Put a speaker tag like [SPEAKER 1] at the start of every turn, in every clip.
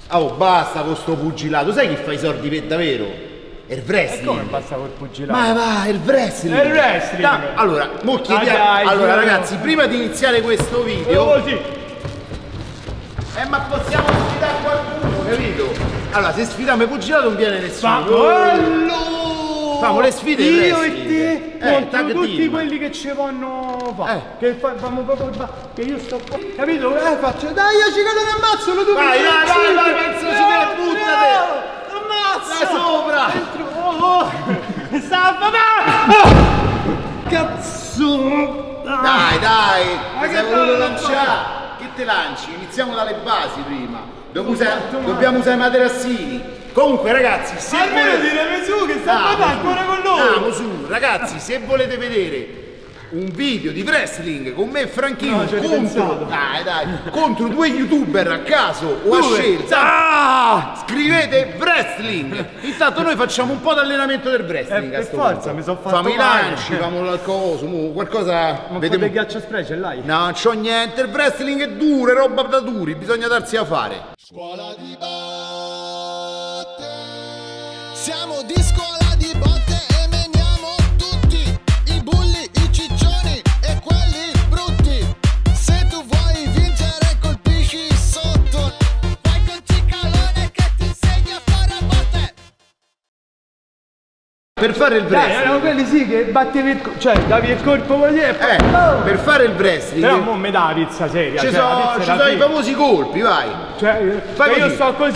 [SPEAKER 1] Oh, basta con sto pugilato. Sai chi fa i soldi per davvero? È il wrestling.
[SPEAKER 2] E come basta col pugilato?
[SPEAKER 1] Ma va, è il wrestling.
[SPEAKER 2] È il wrestling.
[SPEAKER 1] Allora, mo chiediamo. Allora, ragazzi, prima di iniziare questo video.
[SPEAKER 2] Così.
[SPEAKER 1] Ma possiamo sfidare qualcuno, capito? Allora, se sfidiamo i pugilato non viene nessuno. Famo le sfide.
[SPEAKER 2] Io e te contro tutti
[SPEAKER 1] team.
[SPEAKER 2] quelli che ci vanno fare. Che fanno proprio. Che io sto qua. Capito? Faccio. Dai, io ci cado un ammazzo, lo tu.
[SPEAKER 1] Vai, penso ci deve buttare.
[SPEAKER 2] Ammazza!
[SPEAKER 1] Dai sopra!
[SPEAKER 2] Sta a cazzo!
[SPEAKER 1] Dai! Ma che voluto lanciare? Che te lanci? Iniziamo dalle basi prima. Dobbiamo usare i materassini. Comunque ragazzi, se
[SPEAKER 2] almeno diremi su che sta ancora con noi.
[SPEAKER 1] Andiamo su, ragazzi, se volete vedere un video di wrestling con me e Franchino contro due youtuber a caso o a scelta, scrivete wrestling. Intanto noi facciamo un po' di allenamento del wrestling.
[SPEAKER 2] Per forza, mi sono fatto
[SPEAKER 1] famo i lanci, famo qualcosa.
[SPEAKER 2] Ma vediamo il ghiaccio specie là.
[SPEAKER 1] No, non c'ho niente, il wrestling è duro, è roba da duri, bisogna darsi a fare.
[SPEAKER 3] Scuola di botte, siamo di scuola di botte e meniamo tutti i bulli, i ciccioni e quelli brutti. Se tu vuoi vincere colpisci sotto, vai con Cicalone che ti insegna a fare botte.
[SPEAKER 1] Per fare il wrestling,
[SPEAKER 2] erano quelli sì che battevi il davi il colpo così e poi
[SPEAKER 1] per fare il wrestling
[SPEAKER 2] però mo me dà la pizza seria.
[SPEAKER 1] ci sono i famosi colpi, vai.
[SPEAKER 2] Fai io sto così.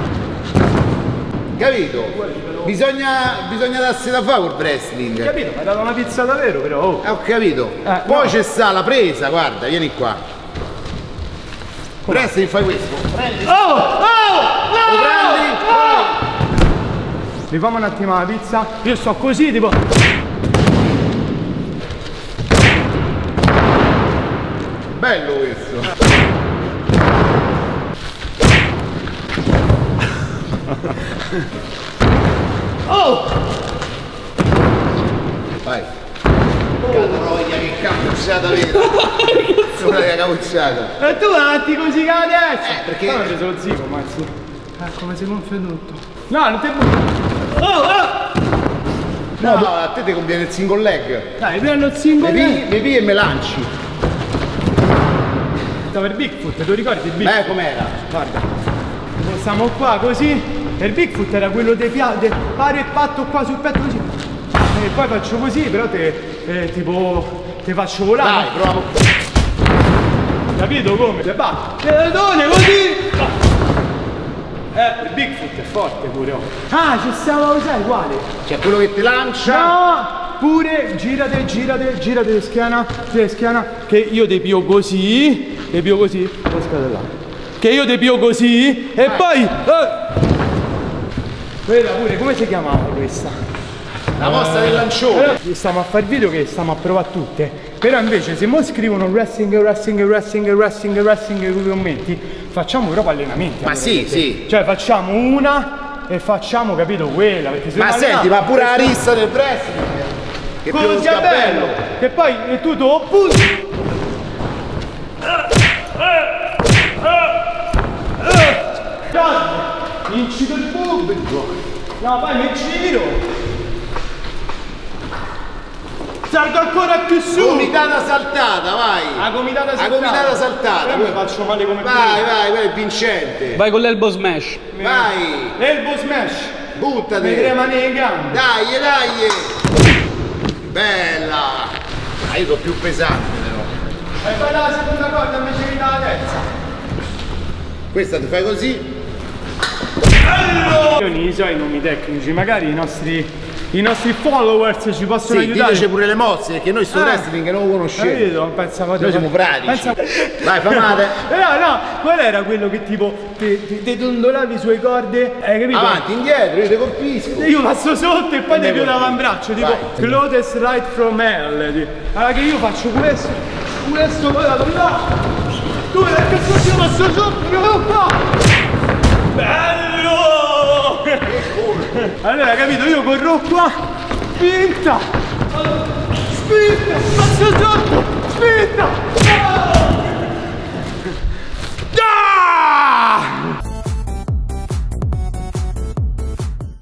[SPEAKER 1] Capito? Bisogna darsi da fare col wrestling.
[SPEAKER 2] Capito? Mi hai dato una pizza davvero però.
[SPEAKER 1] Ho capito. Poi c'è sta la presa, guarda, vieni qua. Wrestling fai questo. Prendi. Lo prendi.
[SPEAKER 2] Rifamo un attimo la pizza. Io sto così tipo.
[SPEAKER 1] Bello questo. Vai. Catroia, che cappucciata vera. Che cappucciata.
[SPEAKER 2] E tu avanti così che adesso.
[SPEAKER 1] Perché?
[SPEAKER 2] Io ho preso lo zico, mazzi. Come si gonfia tutto. No, non te.
[SPEAKER 1] No, a te ti conviene il single leg.
[SPEAKER 2] Dai, prendo il single leg.
[SPEAKER 1] Mi pigli e me lanci.
[SPEAKER 2] Stava il Bigfoot, te lo ricordi il Bigfoot?
[SPEAKER 1] Com'era?
[SPEAKER 2] Guarda. Stiamo qua così. E il Bigfoot era quello dei pari e patto qua sul petto così. E poi faccio così, però ti faccio volare.
[SPEAKER 1] Dai, proviamo.
[SPEAKER 2] Capito come? Va, teledone così! Il Bigfoot è forte pure. Ci stiamo usando uguale.
[SPEAKER 1] C'è quello che ti lancia.
[SPEAKER 2] No! Pure girate schiena, che io ti pio così, lo là. Che io ti pio così e poi quella pure, come si chiamava questa?
[SPEAKER 1] La mossa del lancione.
[SPEAKER 2] Stiamo a fare video che stiamo a provare tutte. Però invece se mo scrivono wrestling nei commenti, facciamo proprio allenamenti.
[SPEAKER 1] Ma sì.
[SPEAKER 2] Cioè facciamo una e facciamo, capito, quella.
[SPEAKER 1] Ma senti, ma pure la rissa del wrestling. Che più sia bello.
[SPEAKER 2] Che poi tu lo punti. Incito il pubblico. No, poi mi giro. Salgo ancora più su.
[SPEAKER 1] Gomitata saltata, vai.
[SPEAKER 2] La gomitata saltata.
[SPEAKER 1] Però
[SPEAKER 2] mi faccio male come
[SPEAKER 1] vai, è vincente.
[SPEAKER 4] Vai con l'elbow smash.
[SPEAKER 1] Vai.
[SPEAKER 2] L'elbow smash.
[SPEAKER 1] Buttati.
[SPEAKER 2] Mi tremano le gambe.
[SPEAKER 1] Dai. Bella. Io sono più pesante però.
[SPEAKER 2] E fai la seconda corda invece che la terza.
[SPEAKER 1] Questa ti fai così.
[SPEAKER 2] Io non so i nomi tecnici, magari i nostri followers ci possono aiutare.
[SPEAKER 1] Diteci pure le mosse, perché noi sto wrestling che non lo conosciamo.
[SPEAKER 2] Noi
[SPEAKER 1] siamo pratici. Vai, famate.
[SPEAKER 2] No, qual era quello che tipo ti dondolavi sulle corde? Hai capito?
[SPEAKER 1] Avanti, indietro, io ti colpisco.
[SPEAKER 2] Io passo sotto e poi ti più l'avambraccio, tipo Clothes Right from Hell. Allora che io faccio questo poi vado là. Tu vedi che io passo sotto, io vado qua. Bello! Allora, capito, io corro qua, spinta, passo sotto, spinta!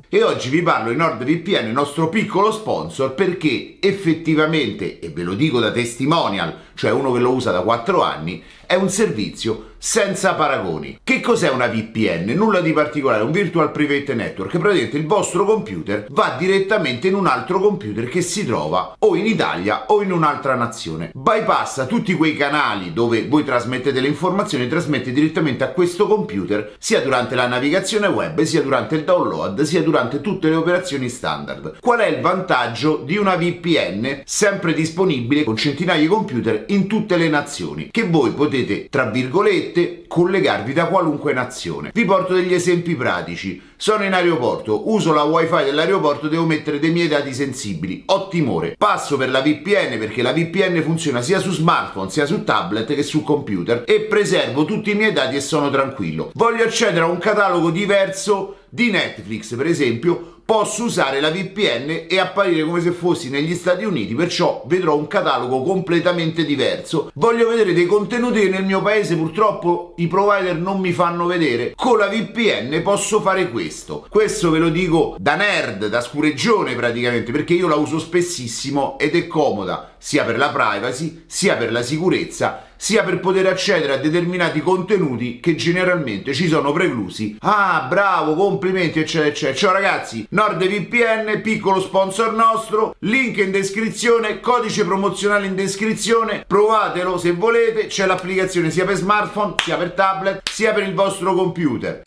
[SPEAKER 1] E oggi vi parlo di NordVPN, il nostro piccolo sponsor, perché effettivamente, e ve lo dico da testimonial, cioè uno che lo usa da 4 anni, è un servizio senza paragoni. Che cos'è una VPN? Nulla di particolare, un Virtual Private Network. Praticamente il vostro computer va direttamente in un altro computer che si trova o in Italia o in un'altra nazione. Bypassa tutti quei canali dove voi trasmettete le informazioni, trasmette direttamente a questo computer, sia durante la navigazione web, sia durante il download, sia durante tutte le operazioni standard. Qual è il vantaggio di una VPN sempre disponibile con centinaia di computer in tutte le nazioni, che voi potete, tra virgolette, collegarvi da qualunque nazione? Vi porto degli esempi pratici. Sono in aeroporto, uso la wifi dell'aeroporto, devo mettere dei miei dati sensibili, ho timore, passo per la VPN perché la VPN funziona sia su smartphone, sia su tablet che su computer, e preservo tutti i miei dati e sono tranquillo. Voglio accedere a un catalogo diverso di Netflix, per esempio, posso usare la VPN e apparire come se fossi negli Stati Uniti, perciò vedrò un catalogo completamente diverso. Voglio vedere dei contenuti che nel mio paese purtroppo i provider non mi fanno vedere. Con la VPN posso fare questo. Questo ve lo dico da nerd, da scureggione praticamente, perché io la uso spessissimo ed è comoda sia per la privacy, sia per la sicurezza, sia per poter accedere a determinati contenuti che generalmente ci sono preclusi. Ah, bravo, complimenti, eccetera, eccetera. Ciao ragazzi, NordVPN, piccolo sponsor nostro, link in descrizione, codice promozionale in descrizione, provatelo se volete, c'è l'applicazione sia per smartphone, sia per tablet, sia per il vostro computer.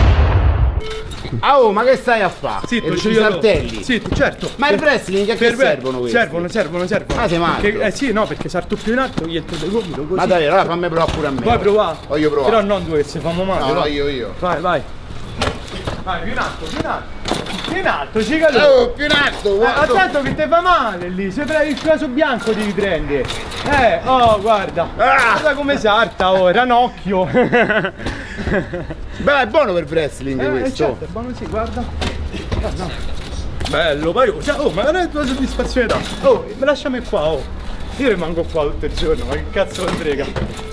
[SPEAKER 4] Oh, ma che stai a fare?
[SPEAKER 2] Zitto,
[SPEAKER 4] i saltelli.
[SPEAKER 2] Zitto, certo.
[SPEAKER 4] Ma il wrestling a che servono questi?
[SPEAKER 2] Servono.
[SPEAKER 4] Ah, sei matto?
[SPEAKER 2] Sì, no, perché salto più in alto, io entro dei gomito così.
[SPEAKER 4] Ma dai, allora fammi provare pure a me.
[SPEAKER 2] Vuoi provare?
[SPEAKER 4] Voglio provare.
[SPEAKER 2] Però non due, se famo male.
[SPEAKER 4] No, io.
[SPEAKER 2] Vai. Vai, più in alto. Più in alto, cicato.
[SPEAKER 4] Oh, più in alto, guarda.
[SPEAKER 2] Attento che te fa male lì, se prendi il caso bianco devi prendere. Oh, guarda. Guarda come salta, oh, ranocchio.
[SPEAKER 4] Beh, è buono per wrestling questo.
[SPEAKER 2] Certo, è buono, sì, guarda. Bello, poi. Oh, ma non è tua soddisfazione da. Oh, lasciami qua, oh. Io rimango qua tutto il giorno, ma che cazzo mi frega.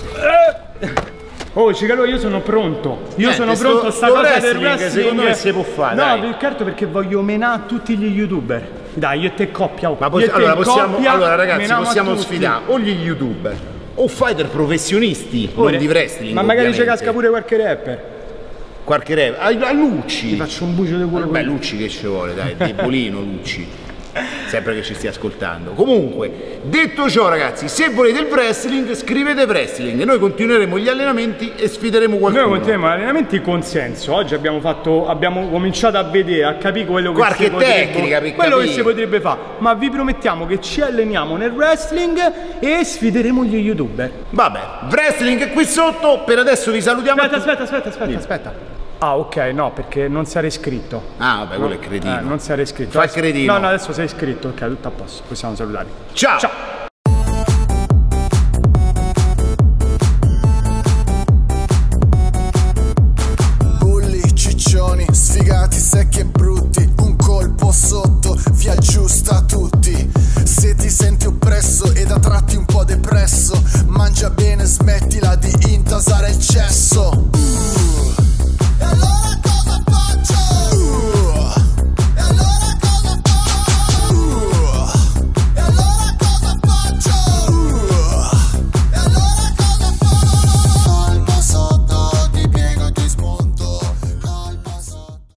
[SPEAKER 2] Oh, Cicalo, io sono pronto. Sono pronto a sta cosa del wrestling.
[SPEAKER 4] Secondo me si può fare.
[SPEAKER 2] No, più che altro perché voglio menare tutti gli youtuber. Dai, io e te coppia.
[SPEAKER 4] Ma allora ragazzi, possiamo sfidare o gli youtuber o fighter professionisti, non di wrestling.
[SPEAKER 2] Ma magari ci casca pure qualche rapper.
[SPEAKER 4] Qualche rapper. A Lucci.
[SPEAKER 2] Ti faccio un bucio di culo.
[SPEAKER 4] Beh, Lucci che ci vuole, dai, debolino Lucci. Sempre che ci stia ascoltando. Comunque, detto ciò ragazzi, se volete il wrestling, scrivete wrestling. Noi continueremo gli allenamenti e sfideremo qualcuno.
[SPEAKER 2] Noi continueremo gli allenamenti con senso. Oggi abbiamo cominciato a vedere, a capire quello che si potrebbe fare. Ma vi promettiamo che ci alleniamo nel wrestling e sfideremo gli youtuber.
[SPEAKER 4] Vabbè, wrestling è qui sotto. Per adesso vi salutiamo.
[SPEAKER 2] Aspetta. Ah, ok, no, perché non sarei iscritto.
[SPEAKER 4] Ah, vabbè, quello è cretino.
[SPEAKER 2] Non sarei iscritto.
[SPEAKER 4] Fai cretino.
[SPEAKER 2] No, adesso sei iscritto, ok, tutto a posto. Possiamo salutare.
[SPEAKER 4] Ciao!
[SPEAKER 3] Bulli, ciccioni, sfigati, secchi e brutti. Un colpo sotto vi aggiusta tutti. Se ti senti oppresso ed a tratti un po' depresso, mangia bene